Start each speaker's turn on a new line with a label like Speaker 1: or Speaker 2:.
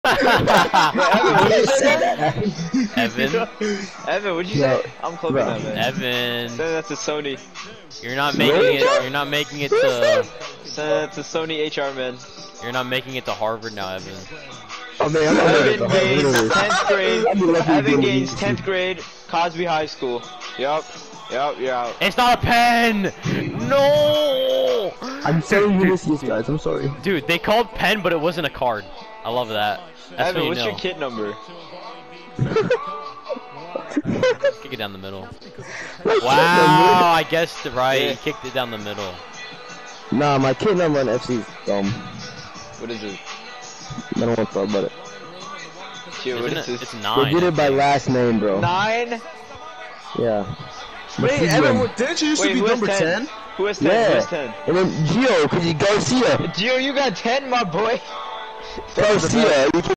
Speaker 1: Evan,
Speaker 2: Evan, what'd you say? I'm clubbing that, man.
Speaker 1: Evan.
Speaker 2: Send that to Sony.
Speaker 1: You're not making it. You're not making it to.
Speaker 2: Send that to Sony HR, man.
Speaker 1: You're not making it to Harvard now, Evan.
Speaker 3: Oh man, I'm not
Speaker 2: Evan Gaines, 10th grade. Evan Gaines, 10th grade, Cosby High School. Yup, you're out.
Speaker 1: It's not a pen. No.
Speaker 3: I'm telling you this, guys. I'm sorry.
Speaker 1: Dude, they called pen, but it wasn't a card. I love that. That's
Speaker 2: Evan,
Speaker 1: what you
Speaker 2: what's
Speaker 1: know.
Speaker 2: your kit number?
Speaker 1: Kick it down the middle. Wow, I guessed it right. You kicked it down the middle.
Speaker 3: Nah, my kid number on FC is
Speaker 2: What is it?
Speaker 3: I don't want to talk about it.
Speaker 2: Shit, what
Speaker 1: Isn't
Speaker 2: is
Speaker 1: it?
Speaker 2: this?
Speaker 1: It's 9.
Speaker 3: They did it by last name, bro.
Speaker 2: 9?
Speaker 3: Yeah.
Speaker 4: Wait, Evan, didn't you used to be number 10?
Speaker 2: Who has 10?
Speaker 3: Yeah.
Speaker 2: Who has 10?
Speaker 3: And then Gio, cause you Garcia.
Speaker 2: Gio, you got 10, my boy.
Speaker 3: Garcia.